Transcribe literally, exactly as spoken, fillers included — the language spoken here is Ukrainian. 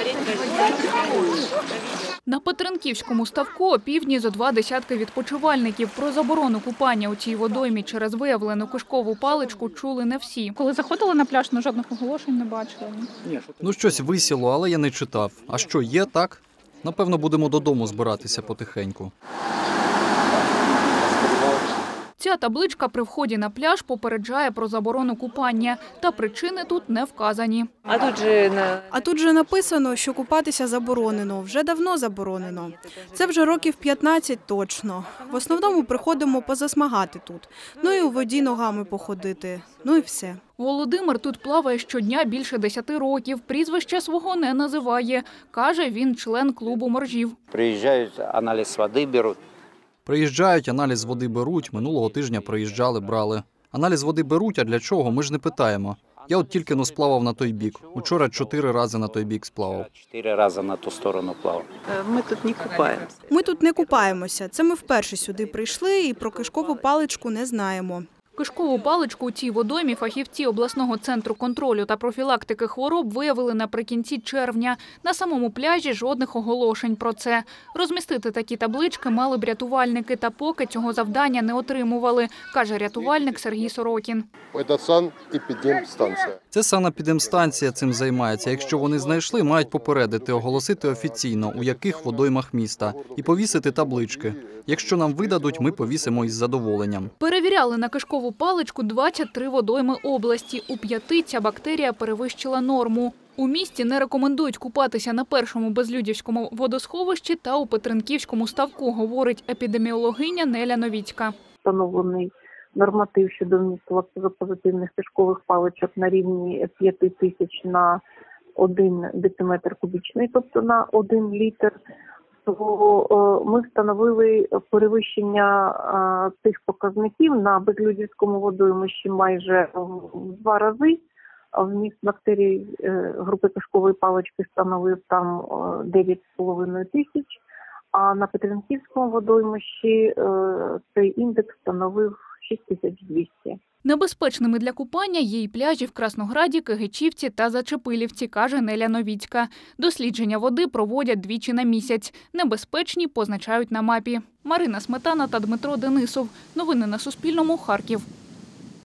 На Петренківському ставку опівдні зо два десятки відпочивальників. Про заборону купання у цій водоймі через виявлену кишкову паличку чули не всі. Коли заходили на пляж, ну жодних оголошень не бачили. Ну щось висіло, але я не читав. А що, є так? Напевно, будемо додому збиратися потихеньку. Ця табличка при вході на пляж попереджає про заборону купання. Та причини тут не вказані. А тут же на... А тут же написано, що купатися заборонено. Вже давно заборонено. Це вже років п'ятнадцять точно. В основному приходимо позасмагати тут. Ну і у воді ногами походити. Ну і все. Володимир тут плаває щодня більше десяти років. Прізвища свого не називає. Каже, він член клубу моржів. Приїжджають, аналіз води беруть. Приїжджають, аналіз води беруть. Минулого тижня приїжджали, брали. Аналіз води беруть, а для чого? Ми ж не питаємо. Я от тільки но сплавав на той бік. Учора чотири рази на той бік сплавав. Чотири рази на ту сторону плавав. Ми тут не купаємося. Ми тут не купаємося. Це ми вперше сюди прийшли і про кишкову паличку не знаємо. Кишкову паличку у цій водоймі фахівці обласного центру контролю та профілактики хвороб виявили наприкінці червня. На самому пляжі жодних оголошень про це. Розмістити такі таблички мали б рятувальники, та поки цього завдання не отримували, каже рятувальник Сергій Сорокін. Це санепідемстанція. Це санепідемстанція цим займається. Якщо вони знайшли, мають попередити, оголосити офіційно, у яких водоймах міста, і повісити таблички. Якщо нам видадуть, ми повісимо із задоволенням. Перевіряли на кишкову паличку двадцять три водойми області. У п'яти ця бактерія перевищила норму. У місті не рекомендують купатися на першому безлюдівському водосховищі та у Петренківському ставку, говорить епідеміологиня Неля Новіцька. Встановлений норматив щодо вмісту лактозопозитивних кишкових паличок на рівні п'яти тисяч на один дециметр кубічний, тобто на один літр. То ми встановили перевищення цих показників на безлюдівському водоймищі майже в два рази. Вміст бактерій групи кишкової палички становив там дев'ять з половиною тисяч, а на Петренківському водоймищі цей індекс становив шість тисяч двісті. Небезпечними для купання є й пляжі в Краснограді, Кигичівці та Зачепилівці, каже Неля Новіцька. Дослідження води проводять двічі на місяць. Небезпечні позначають на мапі. Марина Сметана та Дмитро Денисов. Новини на Суспільному. Харків.